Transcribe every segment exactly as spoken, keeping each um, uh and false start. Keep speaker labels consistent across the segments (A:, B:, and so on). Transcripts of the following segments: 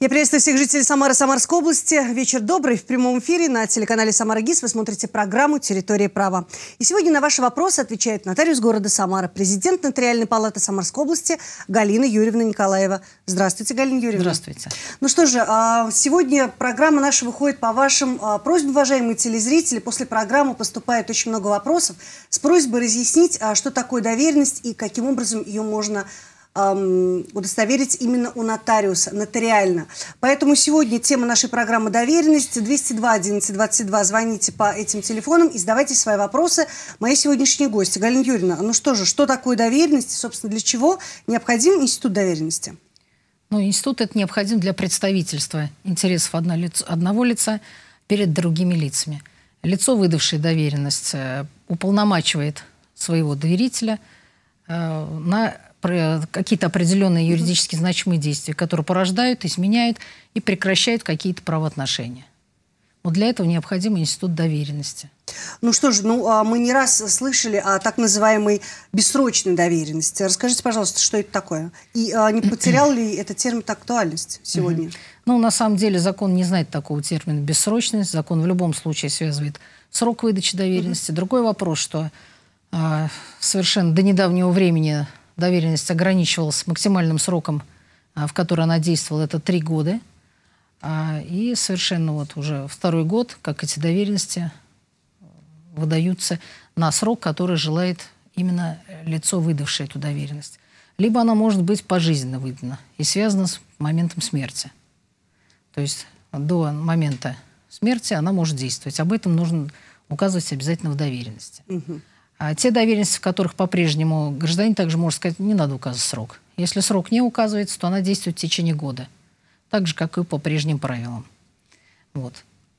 A: Я приветствую всех жителей Самары, Самарской области. Вечер добрый. В прямом эфире на телеканале «Самара ГИС» вы смотрите программу «Территория права». И сегодня на ваши вопросы отвечает нотариус города Самара, президент Нотариальной палаты Самарской области Галина Юрьевна Николаева. Здравствуйте, Галина Юрьевна.
B: Здравствуйте.
A: Ну что же, сегодня программа наша выходит по вашим просьбам, уважаемые телезрители. После программы поступает очень много вопросов с просьбой разъяснить, что такое доверенность и каким образом ее можно удостоверить именно у нотариуса, нотариально. Поэтому сегодня тема нашей программы «Доверенность». двести два одиннадцать двадцать два. Звоните по этим телефонам и задавайте свои вопросы. Мои сегодняшние гости. Галина Юрьевна, ну что же, что такое доверенность? Собственно, для чего необходим институт доверенности?
B: Ну, институт это необходим для представительства интересов одного лица перед другими лицами. Лицо, выдавшее доверенность, уполномачивает своего доверителя на какие-то определенные юридически значимые действия, которые порождают, изменяют и прекращают какие-то правоотношения. Вот для этого необходим институт доверенности.
A: Ну что же, ну, мы не раз слышали о так называемой бессрочной доверенности. Расскажите, пожалуйста, что это такое? И а, не потерял ли этот термин актуальность сегодня?
B: Ну, на самом деле, закон не знает такого термина бессрочность. Закон в любом случае связывает срок выдачи доверенности. Другой вопрос, что а, совершенно до недавнего времени доверенность ограничивалась максимальным сроком, в который она действовала, это три года. И совершенно вот уже второй год, как эти доверенности выдаются на срок, который желает именно лицо, выдавшее эту доверенность. Либо она может быть пожизненно выдана и связана с моментом смерти. То есть до момента смерти она может действовать. Об этом нужно указывать обязательно в доверенности. Угу. А те доверенности, в которых по-прежнему гражданин также может сказать, не надо указывать срок. Если срок не указывается, то она действует в течение года. Так же, как и по прежним правилам. Вот.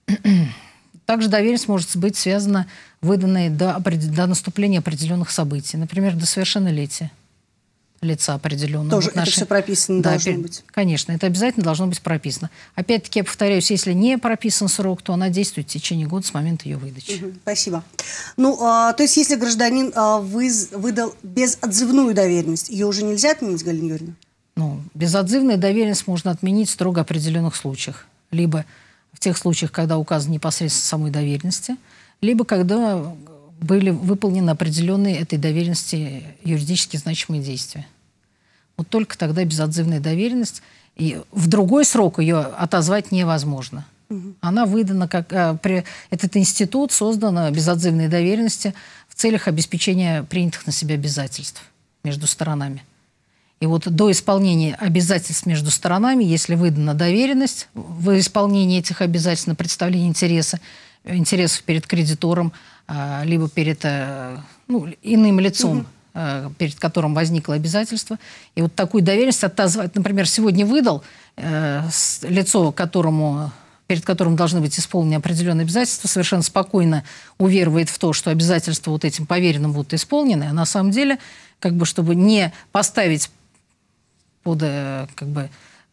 B: Также доверенность может быть связана, выданной до, до наступления определенных событий. Например, до совершеннолетия лица определенного.
A: Тоже
B: вот наши...
A: это все прописано
B: да,
A: должно
B: опять...
A: быть?
B: Конечно, это обязательно должно быть прописано. Опять-таки, я повторяюсь, если не прописан срок, то она действует в течение года с момента ее выдачи.
A: Угу, спасибо. Ну, а, то есть, если гражданин а, выз... выдал безотзывную доверенность, ее уже нельзя отменить, Галина Юрьевна?
B: Ну, безотзывную доверенность можно отменить в строго определенных случаях. Либо в тех случаях, когда указано непосредственно самой доверенности, либо когда были выполнены определенные этой доверенности юридически значимые действия. Вот только тогда безотзывная доверенность. И в другой срок ее отозвать невозможно. Угу. Она выдана как... А, при, этот институт создан безотзывной доверенности в целях обеспечения принятых на себя обязательств между сторонами. И вот до исполнения обязательств между сторонами, если выдана доверенность в исполнении этих обязательств на представление интереса, интересов перед кредитором, либо перед ну, иным лицом, угу. перед которым возникло обязательство. И вот такую доверенность отозвать, например, сегодня выдал э, лицо, которому, перед которым должны быть исполнены определенные обязательства, совершенно спокойно уверует в то, что обязательства вот этим поверенным будут исполнены, а на самом деле, как бы, чтобы не поставить под, как бы,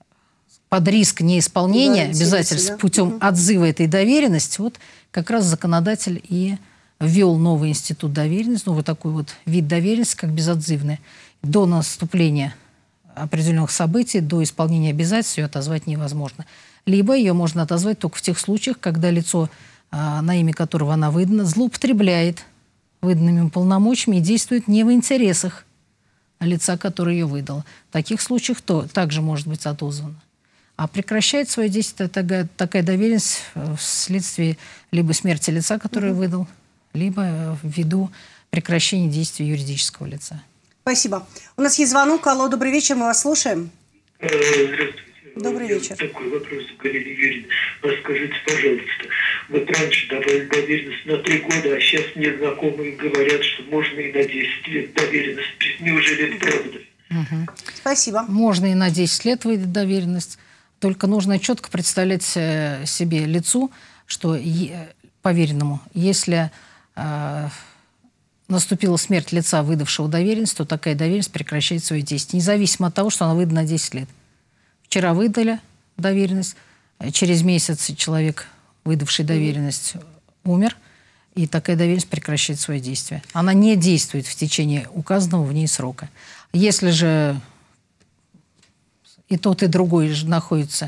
B: под риск неисполнения да, обязательств да? путем угу. отзыва этой доверенности, вот как раз законодатель и ввел новый институт доверенности, новый такой вот вид доверенности, как безотзывная. До наступления определенных событий, до исполнения обязательств ее отозвать невозможно. Либо ее можно отозвать только в тех случаях, когда лицо, на имя которого она выдана, злоупотребляет выданными полномочиями и действует не в интересах лица, который ее выдал. В таких случаях то также может быть отозвано. А прекращает свое действие такая, такая доверенность вследствие либо смерти лица, который угу. выдал, либо ввиду прекращения действия юридического лица.
A: Спасибо. У нас есть звонок. Алло, добрый вечер, мы вас слушаем.
C: Здравствуйте.
A: Добрый вечер.
C: Такой вопрос, Галина Юрьевна. Расскажите, пожалуйста, вот раньше давали доверенность на три года, а сейчас мне знакомые говорят, что можно и на десять лет доверенность. Неужели это правда?
A: Угу. Спасибо.
B: Можно и на десять лет выдать доверенность. Только нужно четко представлять себе лицу, что поверенному, если э, наступила смерть лица, выдавшего доверенность, то такая доверенность прекращает свое действие, независимо от того, что она выдана на десять лет. Вчера выдали доверенность, через месяц человек, выдавший доверенность, умер, и такая доверенность прекращает свое действие. Она не действует в течение указанного в ней срока. Если же и тот, и другой находится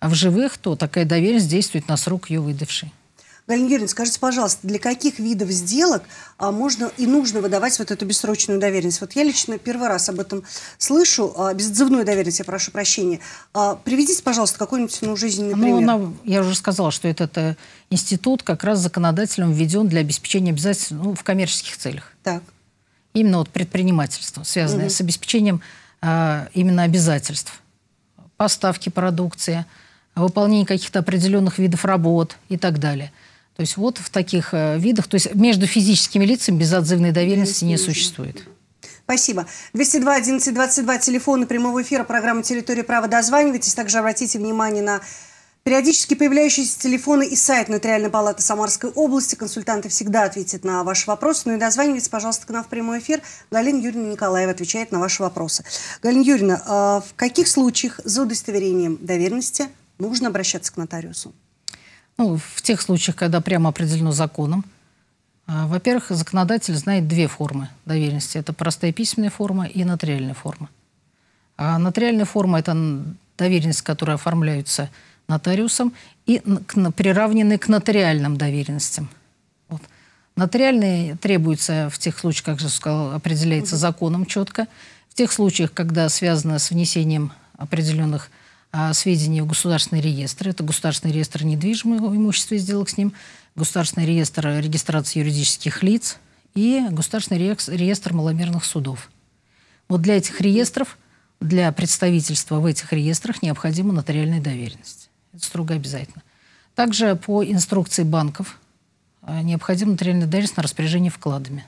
B: в живых, то такая доверенность действует на срок ее выдавшей.
A: Галина Юрьевна, скажите, пожалуйста, для каких видов сделок а, можно и нужно выдавать вот эту бессрочную доверенность? Вот я лично первый раз об этом слышу. А, безотзывную доверенность, я прошу прощения. А, приведите, пожалуйста, какой-нибудь ну, жизненный
B: ну,
A: пример.
B: На, я уже сказала, что этот э, институт как раз законодателем введен для обеспечения обязательств ну, в коммерческих целях.
A: Так.
B: Именно вот предпринимательство, связанное угу. с обеспечением э, именно обязательств. Поставки продукции, выполнение каких-то определенных видов работ и так далее. То есть вот в таких э, видах, то есть между физическими лицами безотзывной доверенности не существует.
A: Спасибо. двести два одиннадцать двадцать два, телефоны прямого эфира, программа «Территория права». Дозванивайтесь. Также обратите внимание на периодически появляющиеся телефоны и сайт Нотариальной палаты Самарской области. Консультанты всегда ответят на ваши вопросы. Ну и дозванивайтесь, пожалуйста, к нам в прямой эфир. Галина Юрьевна Николаева отвечает на ваши вопросы. Галина Юрьевна, а в каких случаях за удостоверением доверенности нужно обращаться к нотариусу?
B: Ну, в тех случаях, когда прямо определено законом. Во-первых, законодатель знает две формы доверенности. Это простая письменная форма и нотариальная форма. А нотариальная форма – это доверенность, которая оформляется нотариусом и приравнены к нотариальным доверенностям. Вот. Нотариальные требуются в тех случаях, как я сказала, определяется законом четко. В тех случаях, когда связано с внесением определенных а, сведений в государственный реестр, это государственный реестр недвижимого имущества и сделок с ним, государственный реестр регистрации юридических лиц и государственный реестр маломерных судов. Вот для этих реестров, для представительства в этих реестрах необходима нотариальная доверенность. Это строго обязательно. Также по инструкции банков необходима нотариальная доверенность на распоряжение вкладами.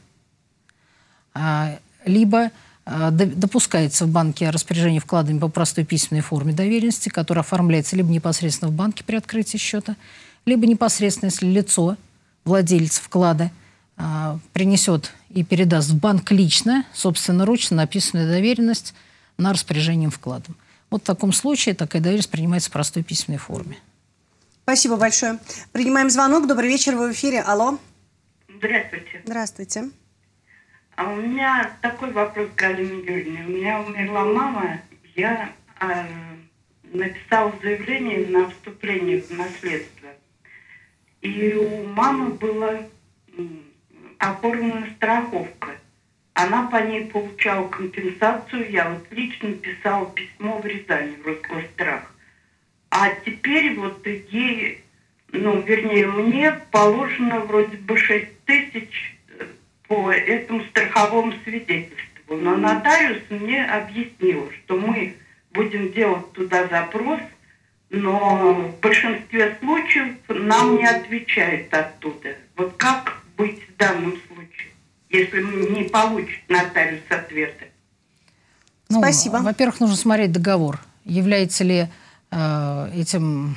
B: Либо допускается в банке распоряжение вкладами по простой письменной форме доверенности, которая оформляется либо непосредственно в банке при открытии счета, либо непосредственно, если лицо, владелец вклада, принесет и передаст в банк лично, собственноручно написанную доверенность на распоряжение вкладом. Вот в таком случае такая доверенность принимается в простой письменной форме.
A: Спасибо большое. Принимаем звонок. Добрый вечер, вы в эфире. Алло.
D: Здравствуйте.
A: Здравствуйте.
D: А у меня такой вопрос, Галина Юрьевна. У меня умерла мама. Я э, написала заявление на вступление в наследство. И у мамы была оформлена страховка. Она по ней получала компенсацию. Я вот лично писала письмо в Рязань, в Роскострах. А теперь вот ей, ну, вернее, мне положено вроде бы шесть тысяч по этому страховому свидетельству. Но нотариус мне объяснил, что мы будем делать туда запрос, но в большинстве случаев нам не отвечают оттуда. Вот как быть в данном случае, если не получит нотариус ответа?
B: Ну,
A: спасибо.
B: Во-первых, нужно смотреть договор. Является ли э, этим...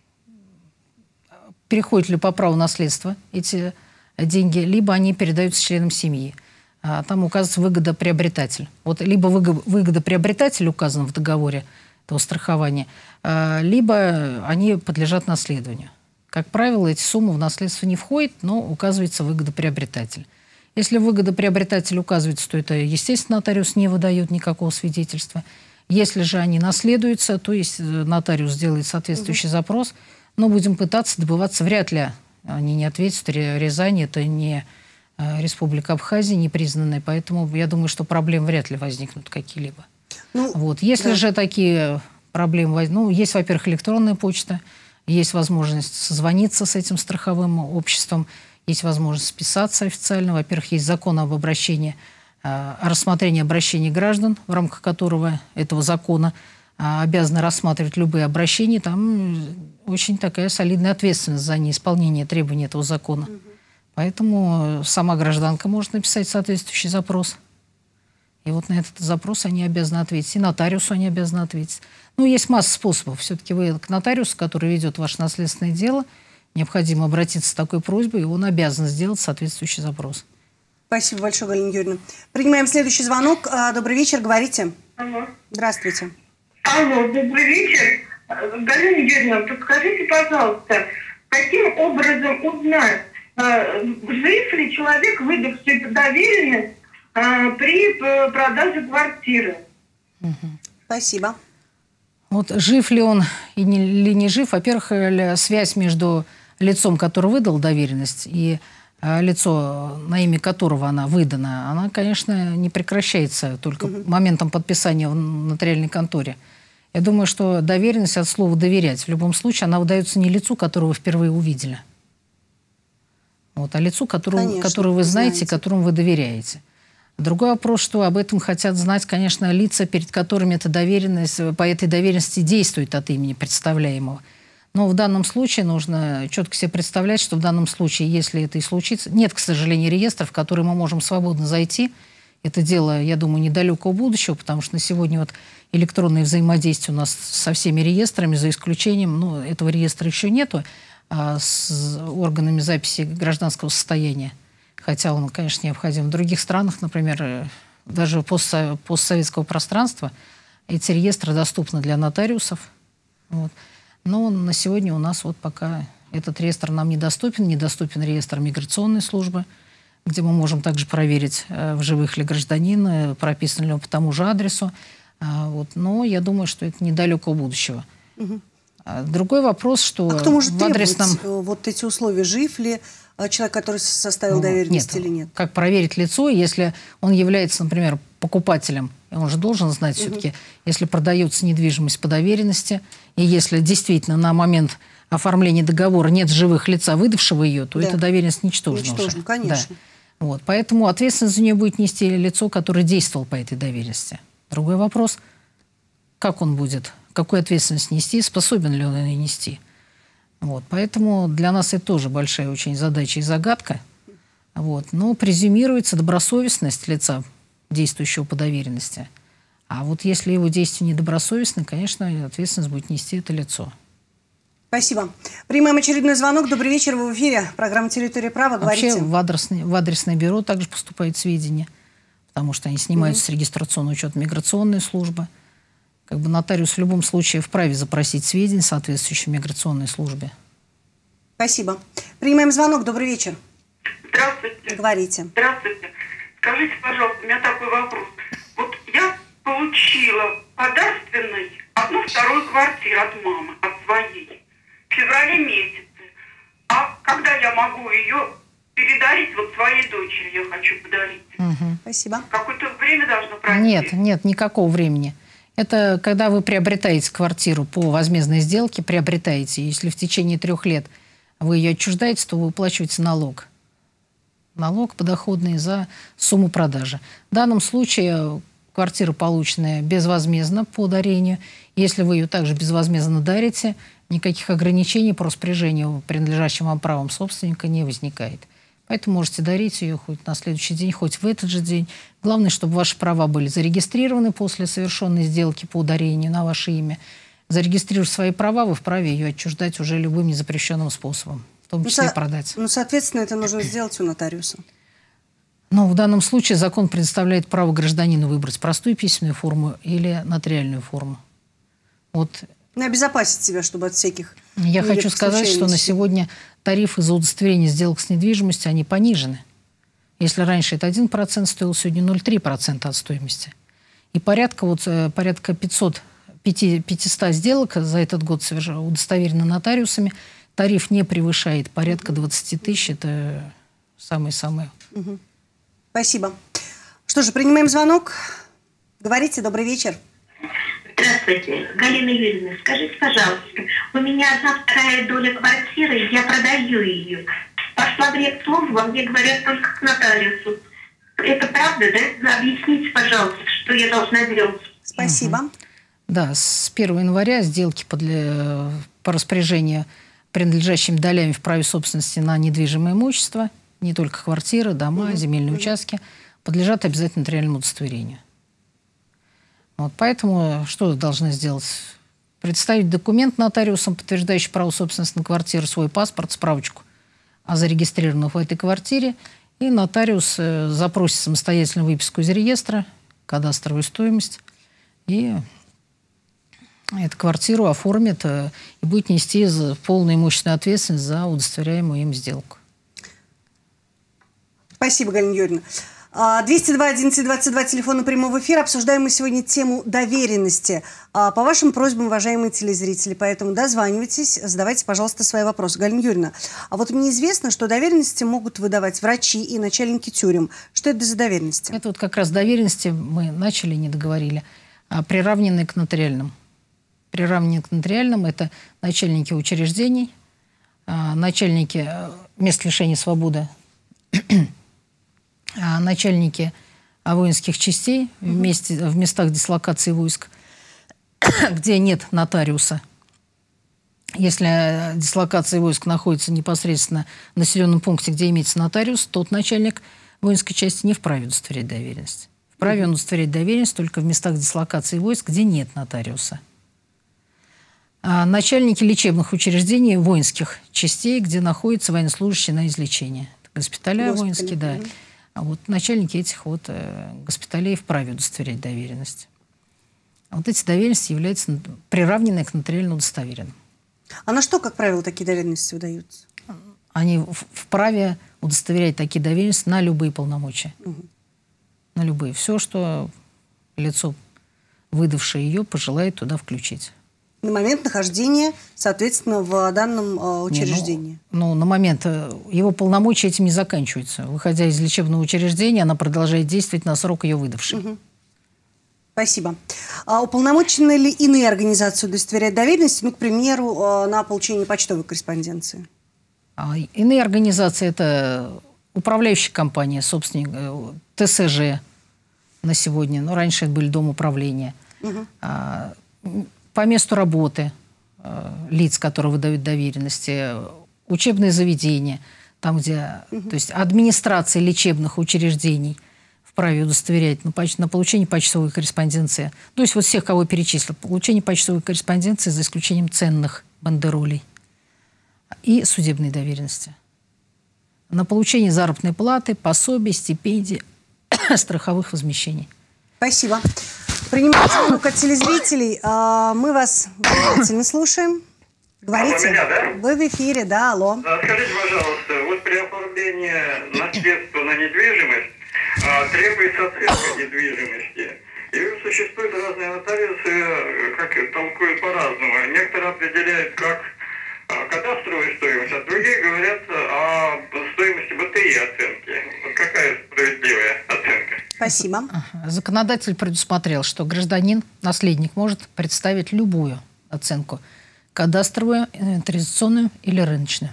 B: Переходят ли по праву наследства эти деньги, либо они передаются членам семьи. А там указывается выгодоприобретатель. Вот либо выгодоприобретатель указан в договоре этого страхования, либо они подлежат наследованию. Как правило, эти суммы в наследство не входят, но указывается выгодоприобретатель. Если выгодоприобретатель указывается, то это, естественно, нотариус не выдает никакого свидетельства. Если же они наследуются, то есть нотариус делает соответствующий угу. запрос, но будем пытаться добываться. Вряд ли они не ответят. Рязань – это не Республика Абхазия, не признанная, поэтому я думаю, что проблем вряд ли возникнут какие-либо. Ну, вот. Если да. же такие проблемы возникнут, ну, есть, во-первых, электронная почта, есть возможность созвониться с этим страховым обществом, есть возможность списаться официально. Во-первых, есть закон об обращении, о рассмотрении обращений граждан, в рамках которого этого закона обязаны рассматривать любые обращения. Там очень такая солидная ответственность за неисполнение требований этого закона. Угу. Поэтому сама гражданка может написать соответствующий запрос. И вот на этот запрос они обязаны ответить. И нотариусу они обязаны ответить. Ну, есть масса способов. Все-таки вы к нотариусу, который ведет ваше наследственное дело, необходимо обратиться с такой просьбой, и он обязан сделать соответствующий запрос.
A: Спасибо большое, Галина Юрьевна. Принимаем следующий звонок. Добрый вечер, говорите.
D: Алло.
A: Здравствуйте.
D: Алло, добрый вечер. Галина Юрьевна, подскажите, пожалуйста, каким образом узнать, жив ли человек, выдавший доверенность при продаже квартиры?
A: Спасибо.
B: Вот жив ли он или не жив, во-первых, связь между лицом, который выдал доверенность, и лицо, на имя которого она выдана, она, конечно, не прекращается только угу. моментом подписания в нотариальной конторе. Я думаю, что доверенность от слова «доверять» в любом случае, она выдается не лицу, которого вы впервые увидели, вот, а лицу, которого, конечно, которого вы знаете, знаете, которому вы доверяете. Другой вопрос, что об этом хотят знать, конечно, лица, перед которыми эта доверенность, по этой доверенности действует от имени представляемого. Но в данном случае нужно четко себе представлять, что в данном случае, если это и случится, нет, к сожалению, реестров, в которые мы можем свободно зайти. Это дело, я думаю, недалекого будущего, потому что на сегодня вот электронное взаимодействие у нас со всеми реестрами, за исключением, ну, этого реестра еще нету, а с органами записи гражданского состояния. Хотя он, конечно, необходим. В других странах, например, даже постсо- постсоветского пространства, эти реестры доступны для нотариусов. Вот. Но на сегодня у нас вот пока этот реестр нам недоступен. Недоступен реестр миграционной службы, где мы можем также проверить, в живых ли гражданин, прописан ли он по тому же адресу. Вот. Но я думаю, что это недалекого будущего. Угу. Другой вопрос, что...
A: А кто может
B: в адресном...
A: требовать вот эти условия? Жив ли человек, который составил ну, доверенность
B: нет.
A: или нет?
B: Как проверить лицо, если он является, например, покупателем? Он же должен знать угу. все-таки, если продается недвижимость по доверенности, и если действительно на момент оформления договора нет живых лица, выдавшего ее, то да. эта доверенность ничтожна.
A: Ничтожна, конечно.
B: Да. Вот. Поэтому ответственность за нее будет нести лицо, которое действовало по этой доверенности. Другой вопрос, как он будет, какую ответственность нести, способен ли он ее нести. Вот. Поэтому для нас это тоже большая очень задача и загадка. Вот. Но презюмируется добросовестность лица, действующего по доверенности. А вот если его действия недобросовестны, конечно, ответственность будет нести это лицо.
A: Спасибо. Принимаем очередной звонок. Добрый вечер, вы в эфире. Программа «Территория права». Говорите.
B: Вообще в адресное, в адресное бюро также поступают сведения, потому что они снимаются mm-hmm. с регистрационного учета миграционной службы. Как бы нотариус в любом случае вправе запросить сведения соответствующей миграционной службе.
A: Спасибо. Принимаем звонок. Добрый вечер.
D: Здравствуйте.
A: Говорите.
D: Здравствуйте. Скажите, пожалуйста, у меня такой вопрос. Вот я получила подарственной одну вторую квартиру от мамы, от своей, в феврале месяце. А когда я могу ее передарить вот своей дочери, я хочу подарить?
B: Угу.
A: Спасибо.
D: Какое-то время должно пройти?
B: Нет, нет, никакого времени. Это когда вы приобретаете квартиру по возмездной сделке, приобретаете, если в течение трех лет вы ее отчуждаете, то вы выплачиваете налог. Налог подоходный за сумму продажи. В данном случае квартира, полученная безвозмездно по дарению, если вы ее также безвозмездно дарите, никаких ограничений по распоряжению принадлежащим вам правом собственника не возникает. Поэтому можете дарить ее хоть на следующий день, хоть в этот же день. Главное, чтобы ваши права были зарегистрированы после совершенной сделки по дарению на ваше имя. Зарегистрировав свои права, вы вправе ее отчуждать уже любым незапрещенным способом, в том числе
A: ну,
B: продать.
A: Ну, соответственно, это нужно сделать у нотариуса.
B: Но в данном случае закон предоставляет право гражданину выбрать простую письменную форму или нотариальную форму. Вот.
A: Ну, обезопасить себя, чтобы от всяких...
B: Я хочу сказать, что на сегодня тарифы за удостоверение сделок с недвижимостью, они понижены. Если раньше это один процент стоил, сегодня ноль целых три десятых процента от стоимости. И порядка, вот, порядка пятьсот, пятьсот сделок за этот год удостоверены нотариусами. Тариф не превышает порядка двадцать тысяч. Это самые-самые.
A: Угу. Спасибо. Что же, принимаем звонок. Говорите, добрый вечер.
E: Здравствуйте, Галина Юрьевна, скажите, пожалуйста, у меня одна вторая доля квартиры, я продаю ее. Пошла в регслужбу, а мне говорят только к нотариусу. Это правда, да? Объясните, пожалуйста, что я должна делать.
A: Спасибо.
B: Угу. Да, с первого января сделки по, для, по распоряжению принадлежащими долями в праве собственности на недвижимое имущество, не только квартиры, дома, угу. земельные угу. участки, подлежат обязательно нотариальному удостоверению. Вот поэтому что должны сделать? Представить документ нотариусом, подтверждающий право собственности на квартиру, свой паспорт, справочку о зарегистрированных в этой квартире. И нотариус э, запросит самостоятельно выписку из реестра, кадастровую стоимость. И эту квартиру оформит э, и будет нести за полную имущественную ответственность за удостоверяемую им сделку.
A: Спасибо, Галина Юрьевна. двести два одиннадцать двадцать два, телефон прямого эфира. Обсуждаем мы сегодня тему доверенности. По вашим просьбам, уважаемые телезрители, поэтому дозванивайтесь, задавайте, пожалуйста, свои вопросы. Галина Юрьевна, а вот мне известно, что доверенности могут выдавать врачи и начальники тюрем. Что это за доверенности?
B: Это вот как раз доверенности мы начали, не договорили, а приравненные к нотариальным. Приравненные к нотариальным – это начальники учреждений, начальники мест лишения свободы, начальники воинских частей в, месте, в местах дислокации войск, где нет нотариуса. Если дислокация войск находится непосредственно в населенном пункте, где имеется нотариус, тот начальник воинской части не вправе удостоверять доверенность. Вправе он удостоверять доверенность только в местах дислокации войск, где нет нотариуса. А начальники лечебных учреждений воинских частей, где находятся военнослужащие на излечении. Госпиталя Госпитали. воинские, да. Mm-hmm. А вот начальники этих вот э, госпиталей вправе удостоверять доверенность. А вот эти доверенности являются приравненные к нотариально удостоверенным.
A: А на что, как правило, такие доверенности выдаются?
B: Они вправе удостоверять такие доверенности на любые полномочия. Угу. На любые. Все, что лицо, выдавшее ее, пожелает туда включить.
A: На момент нахождения, соответственно, в данном э, учреждении. Не,
B: ну, ну, на момент его полномочия этим не заканчиваются. Выходя из лечебного учреждения, она продолжает действовать на срок ее выдавшей.
A: Угу. Спасибо. А уполномочены ли иные организации удостоверять доверенности, ну, к примеру, э, на получение почтовой корреспонденции?
B: А иные организации – это управляющая компания, собственник, ТСЖ на сегодня. Ну, раньше это были дом управления. Угу. А, по месту работы э, лиц, которые выдают доверенности, учебные заведения, там, где, угу. то есть администрация лечебных учреждений вправе удостоверять на, на получение почтовой корреспонденции. То есть вот всех, кого перечислил, получение почтовой корреспонденции за исключением ценных бандеролей и судебной доверенности. На получение заработной платы, пособий, стипендий, страховых возмещений.
A: Спасибо. Принимайте звонок от телезрителей. Мы вас внимательно слушаем. Говорите.
F: Алло, меня, да?
A: Вы в эфире, да, алло.
F: Скажите, пожалуйста, вот при оформлении наследства на недвижимость а, требуется оценка недвижимости. И существуют разные нотариусы, как толкуют по-разному. Некоторые определяют как кадастровую стоимость, а другие говорят о стоимости БТИ оценки. Вот какая справедливая оценка?
A: Спасибо.
B: Законодатель предусмотрел, что гражданин, наследник, может представить любую оценку. Кадастровую, инвентаризационную или рыночную.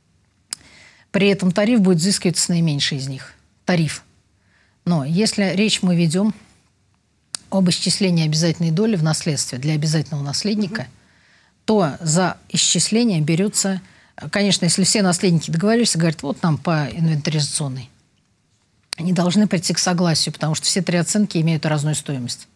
B: При этом тариф будет взыскиваться с наименьшей из них. Тариф. Но если речь мы ведем об исчислении обязательной доли в наследстве для обязательного наследника, угу. то за исчисление берется, конечно, если все наследники договорились, говорят, вот нам по инвентаризационной. Они должны прийти к согласию, потому что все три оценки имеют разную стоимость.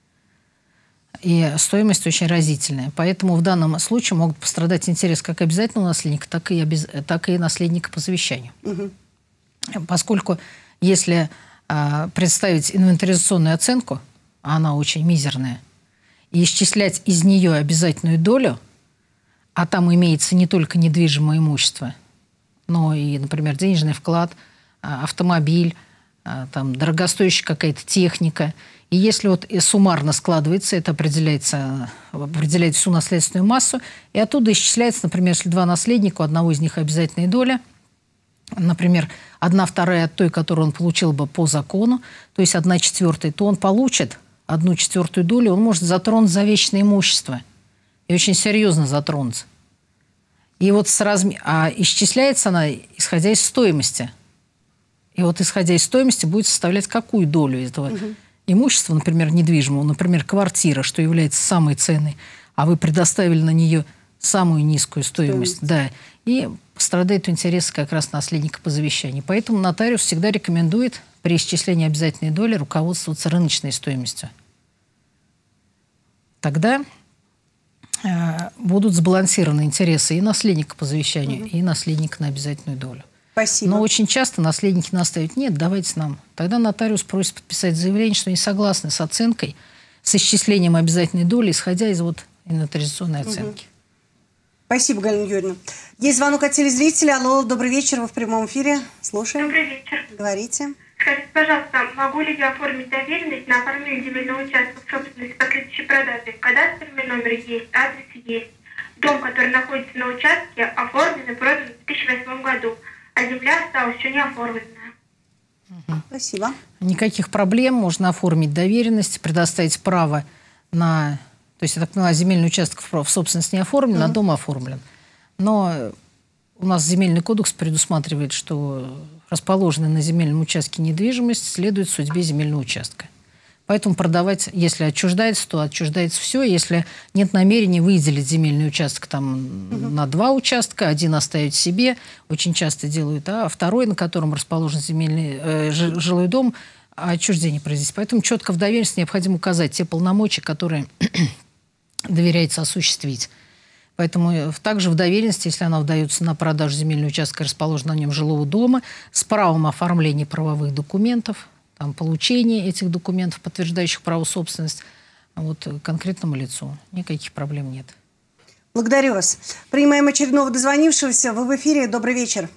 B: И стоимость очень разительная. Поэтому в данном случае могут пострадать интерес как обязательного наследника, так и, обез... так и наследника по завещанию. Угу. Поскольку если а, представить инвентаризационную оценку, а она очень мизерная, и исчислять из нее обязательную долю, а там имеется не только недвижимое имущество, но и, например, денежный вклад, автомобиль, там, дорогостоящая какая-то техника. И если вот суммарно складывается, это определяется, определяет всю наследственную массу, и оттуда исчисляется, например, если два наследника, у одного из них обязательная доля, например, одна вторая от той, которую он получил бы по закону, то есть одна четвертая, то он получит одну четвертую долю, он может затронуть завещное имущество. И очень серьезно затронуться. И вот с разм... А исчисляется она, исходя из стоимости. И вот исходя из стоимости будет составлять какую долю этого угу. имущества, например, недвижимого, например, квартира, что является самой ценной, а вы предоставили на нее самую низкую стоимость. стоимость. Да. И страдают интересы как раз наследника по завещанию. Поэтому нотариус всегда рекомендует при исчислении обязательной доли руководствоваться рыночной стоимостью. Тогда э, будут сбалансированы интересы и наследника по завещанию, угу. и наследника на обязательную долю.
A: Спасибо.
B: Но очень часто наследники настаивают, нет, давайте нам. Тогда нотариус просит подписать заявление, что не согласны с оценкой, с исчислением обязательной доли, исходя из вот инвентаризационной оценки.
A: Угу. Спасибо, Галина Юрьевна. Есть звонок от телезрителя. Алло, добрый вечер, вы в прямом эфире. Слушаем.
E: Добрый вечер.
A: Говорите.
E: Скажите, пожалуйста, могу ли я оформить доверенность на оформление земельного участка в собственности по следующей продаже? Кадастровый номер есть, адрес есть. Дом, который находится на участке, оформлен и продан в две тысячи восьмом году, а земля осталась еще не оформленная.
A: Угу. Спасибо.
B: Никаких проблем. Можно оформить доверенность, предоставить право на... То есть, я так поняла, земельный участок в собственность не оформлен, угу. а дом оформлен. Но у нас земельный кодекс предусматривает, что расположенная на земельном участке недвижимость следует судьбе земельного участка. Поэтому продавать, если отчуждается, то отчуждается все. Если нет намерения выделить земельный участок там, угу. на два участка, один оставить себе, очень часто делают, а второй, на котором расположен земельный, э, жилой дом, отчуждение произвести. Поэтому четко в доверенности необходимо указать те полномочия, которые доверяется осуществить. Поэтому также в доверенности, если она вдается на продажу земельного участка, расположенного на нем жилого дома, с правом оформления правовых документов, там, получения этих документов, подтверждающих право собственности, вот, конкретному лицу. Никаких проблем нет.
A: Благодарю вас. Принимаем очередного дозвонившегося. Вы в эфире. Добрый вечер.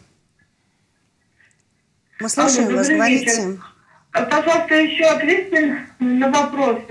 A: Мы слушаем Алло, вас. Говорите.
G: Вечер. Пожалуйста, еще ответьте на вопрос.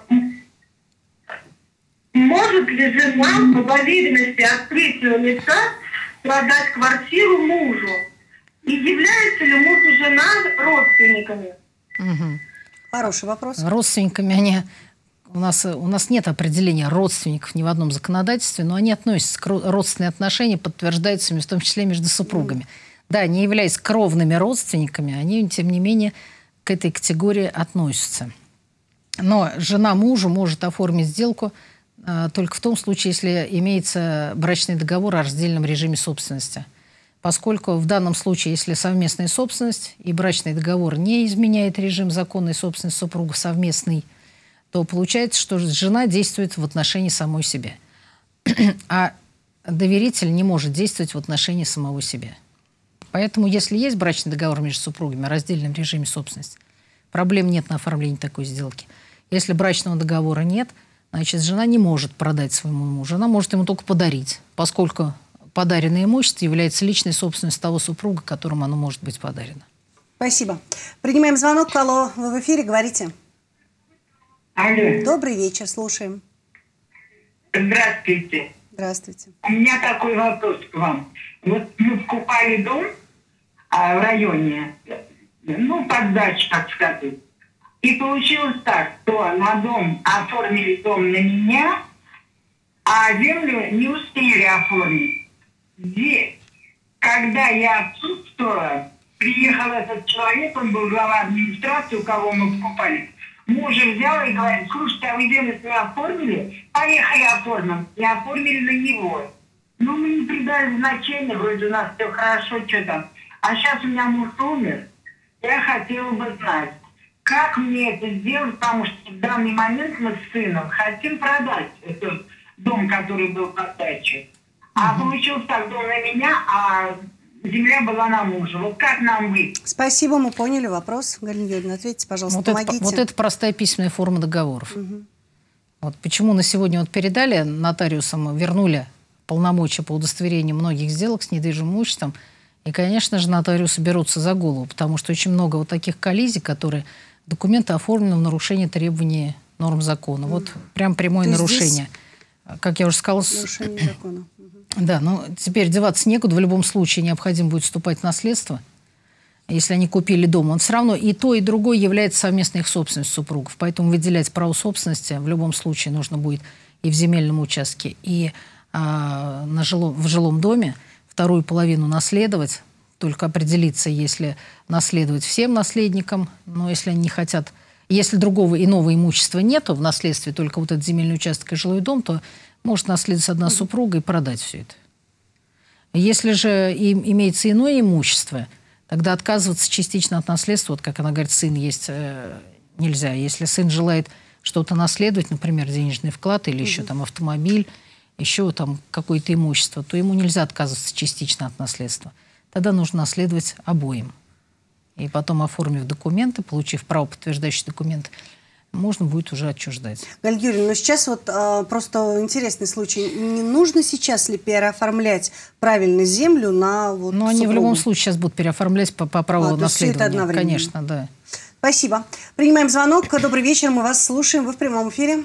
G: Может ли жена по доверенности от третьего лица продать квартиру мужу? И являются ли муж и жена родственниками?
B: Угу.
A: Хороший вопрос.
B: Родственниками они... У нас, у нас нет определения родственников ни в одном законодательстве, но они относятся к родственные отношения, подтверждаются в том числе между супругами. Mm. Да, не являясь кровными родственниками, они, тем не менее, к этой категории относятся. Но жена мужу может оформить сделку а, только в том случае, если имеется брачный договор о раздельном режиме собственности. Поскольку в данном случае, если совместная собственность и брачный договор не изменяет режим законной собственности супругов совместный, то получается, что жена действует в отношении самой себя. А доверитель не может действовать в отношении самого себя. Поэтому, если есть брачный договор между супругами о раздельном режиме собственности, проблем нет на оформлении такой сделки. Если брачного договора нет, значит, жена не может продать своему мужу. Она может ему только подарить, поскольку подаренное имущество является личной собственностью того супруга, которому оно может быть подарено.
A: Спасибо. Принимаем звонок. Алло, вы в эфире, говорите.
G: Алло.
A: Добрый вечер, слушаем.
G: Здравствуйте.
A: Здравствуйте.
G: У меня такой вопрос к вам. Вот мы покупали дом а, в районе, ну, под дачу, так сказать. И получилось так, что на дом оформили дом на меня, а землю не успели оформить. Где, когда я отсутствовала, приехал этот человек, он был глава администрации, у кого мы покупали. Мужа взял и говорит: слушайте, а вы землю не оформили? Поехали оформим. И оформили на него. Ну, мы не придали значения, вроде у нас все хорошо, что там. А сейчас у меня муж умер. Я хотела бы знать, как мне это сделать, потому что в данный момент мы с сыном хотим продать этот дом, который был под дачей. А угу. получилось так, дом на меня, а земля была на мужа. Вот как нам быть?
A: Спасибо, мы поняли вопрос. Галина Юрьевна, ответьте, пожалуйста,
B: вот
A: помогите.
B: Это, вот это простая письменная форма договоров.
A: Угу.
B: Вот почему на сегодня вот передали нотариусам, вернули полномочия по удостоверению многих сделок с недвижимым имуществом. И, конечно же, нотариусы берутся за голову, потому что очень много вот таких коллизий, которые документы оформлены в нарушении требований норм закона. Вот прям прямое нарушение. Как я уже сказала...
A: Нарушение закона.
B: Да, но теперь деваться некуда. В любом случае необходимо будет вступать в наследство. Если они купили дом, он все равно и то, и другое является совместной их собственностью супругов. Поэтому выделять право собственности в любом случае нужно будет и в земельном участке, и а, на жилом, в жилом доме. Вторую половину наследовать, только определиться, если наследовать всем наследникам, но если они не хотят... Если другого иного имущества нету в наследстве, только вот этот земельный участок и жилой дом, то может наследовать одна супруга и продать все это. Если же им имеется иное имущество, тогда отказываться частично от наследства, вот как она говорит, сын есть, э, нельзя. Если сын желает что-то наследовать, например, денежный вклад или еще там автомобиль, еще там какое-то имущество, то ему нельзя отказываться частично от наследства. Тогда нужно наследовать обоим. И потом, оформив документы, получив право подтверждающий документ, можно будет уже отчуждать.
A: Галина Юрьевна, но сейчас вот а, просто интересный случай. Не нужно сейчас ли переоформлять правильно землю на вот
B: Но они
A: супругу?
B: в любом случае сейчас будут переоформлять по, по праву
A: а,
B: наследования. Конечно, да.
A: Спасибо. Принимаем звонок. Добрый вечер, мы вас слушаем. Вы в прямом эфире.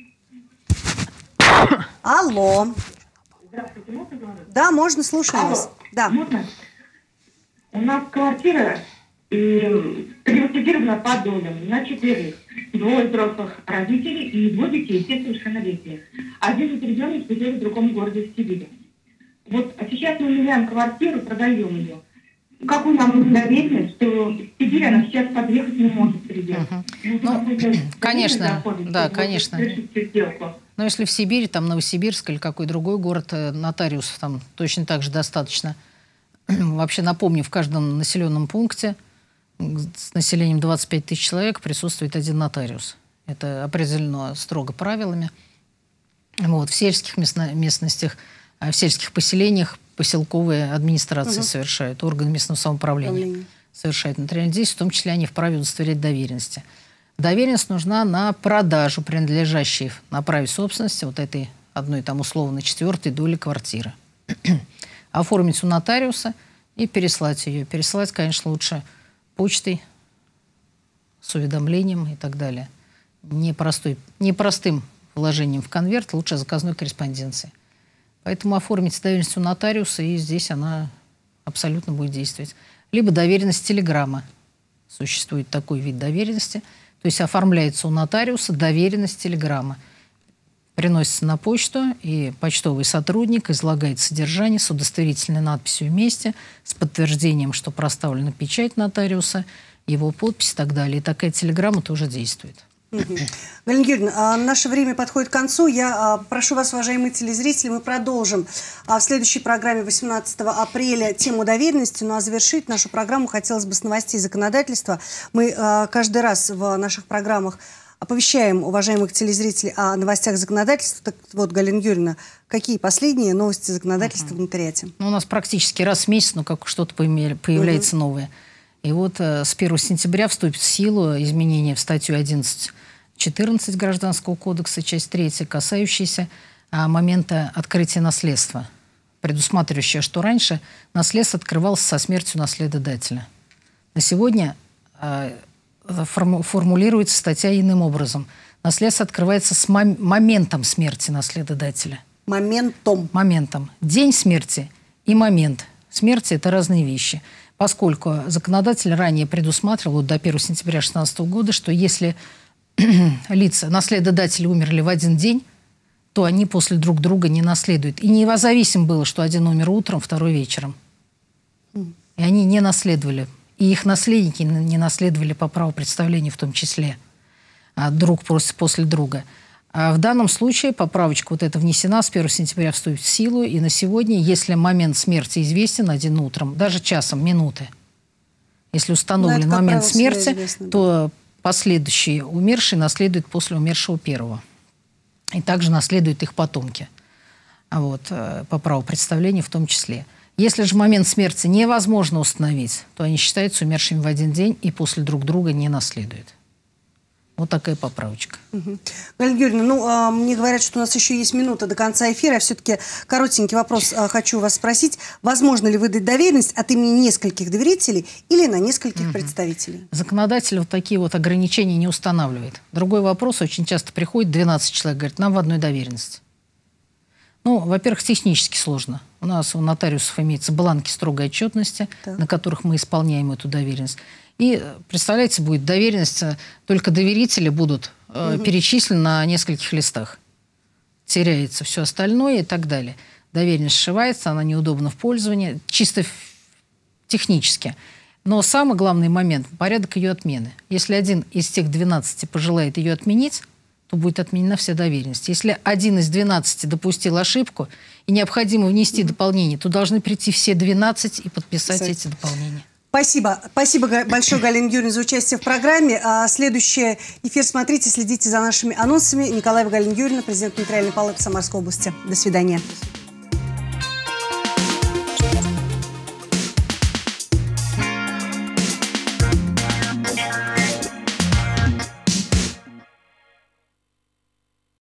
A: Алло.
H: Здравствуйте, можно говорить?
A: Да, можно, слушаем
H: Алло.
A: вас. Да.
H: Можно? У нас квартира и приватизирована по долям на четырех. Двое взрослых родителей и двое детей, все совершеннолетние. Один из ребенок живет в другом городе в Сибири. Вот сейчас мы меняем квартиру, продаем ее. Какую нам нужно доверенность, что в Сибирь она сейчас подъехать не может придет.
B: Ну, ну конечно, да, конечно. Но если в Сибири, там Новосибирск или какой другой город, нотариусов там точно так же достаточно. Вообще напомню, в каждом населенном пункте с населением двадцать пять тысяч человек присутствует один нотариус. Это определено строго правилами. Вот, в сельских местностях, в сельских поселениях поселковые администрации угу. совершают, органы местного самоуправления Правление. совершают нотариальные действия, в том числе они вправе удостоверять доверенности. Доверенность нужна на продажу принадлежащей на праве собственности вот этой одной там условно четвертой доли квартиры. Оформить у нотариуса и переслать ее. Переслать, конечно, лучше почтой с уведомлением и так далее. Непростой, непростым вложением в конверт, лучше заказной корреспонденции. Поэтому оформить доверенность у нотариуса, и здесь она абсолютно будет действовать. Либо доверенность телеграмма. Существует такой вид доверенности. То есть оформляется у нотариуса доверенность телеграмма. Приносится на почту, и почтовый сотрудник излагает содержание с удостоверительной надписью вместе, с подтверждением, что проставлена печать нотариуса, его подпись и так далее. И такая телеграмма тоже действует.
A: Угу. Галина Юрьевна, наше время подходит к концу. Я прошу вас, уважаемые телезрители, мы продолжим в следующей программе восемнадцатого апреля тему доверенности. Ну а завершить нашу программу хотелось бы с новостей законодательства. Мы каждый раз в наших программах оповещаем уважаемых телезрителей о новостях законодательства. Так вот, Галина Юрьевна, какие последние новости законодательства uh-huh. в нотариате? Ну,
B: у нас практически раз в месяц, ну, как что-то появляется uh-huh. новое. И вот э, с первого сентября вступит в силу изменения в статью одиннадцать четырнадцать Гражданского кодекса, часть третья, касающаяся а, момента открытия наследства, предусматривающая, что раньше наследство открывалось со смертью наследодателя. На сегодня э, форму, формулируется статья иным образом. Наследство открывается с мом моментом смерти наследодателя.
A: Моментом.
B: Моментом. День смерти и момент смерти – это разные вещи. Поскольку законодатель ранее предусматривал вот, до первого сентября две тысячи шестнадцатого года, что если лица, наследодатели умерли в один день, то они после друг друга не наследуют. И независимо было, что один умер утром, второй вечером. И они не наследовали. И их наследники не наследовали по праву представления в том числе. Друг после друга. А в данном случае поправочка вот эта внесена, с первого сентября вступит в силу. И на сегодня, если момент смерти известен один утром, даже часом, минуты, если установлен
A: да,
B: момент смерти,
A: известно,
B: то последующие умершие наследуют после умершего первого. И также наследуют их потомки. Вот, по праву представления в том числе. Если же момент смерти невозможно установить, то они считаются умершими в один день и после друг друга не наследуют. Вот такая поправочка.
A: Угу. Галина Юрьевна, ну, а, мне говорят, что у нас еще есть минута до конца эфира. Я все-таки коротенький вопрос а, хочу вас спросить. Возможно ли выдать доверенность от имени нескольких доверителей или на нескольких угу. представителей?
B: Законодатель вот такие вот ограничения не устанавливает. Другой вопрос. Очень часто приходит двенадцать человек, говорит, нам в одной доверенности. Ну, во-первых, технически сложно. У нас у нотариусов имеются бланки строгой отчетности, так. на которых мы исполняем эту доверенность. И, представляете, будет доверенность, только доверители будут э, угу. перечислены на нескольких листах. Теряется все остальное и так далее. Доверенность сшивается, она неудобна в пользовании, чисто технически. Но самый главный момент – порядок ее отмены. Если один из тех двенадцати пожелает ее отменить, то будет отменена вся доверенность. Если один из двенадцати допустил ошибку и необходимо внести угу. дополнение, то должны прийти все двенадцать и подписать Писать. эти дополнения.
A: Спасибо. Спасибо большое, Галина Юрьевна, за участие в программе. А следующий эфир смотрите, следите за нашими анонсами. Николаева Галина Юрьевна, президент Нотариальной палаты Самарской области. До свидания.